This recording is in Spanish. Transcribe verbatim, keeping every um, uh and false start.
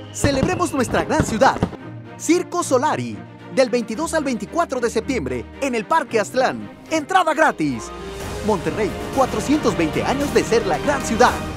Celebremos nuestra gran ciudad. Circo Solary, del veintidós al veinticuatro de septiembre, en el Parque Aztlán. Entrada gratis. Monterrey, cuatrocientos veinte años de ser la gran ciudad.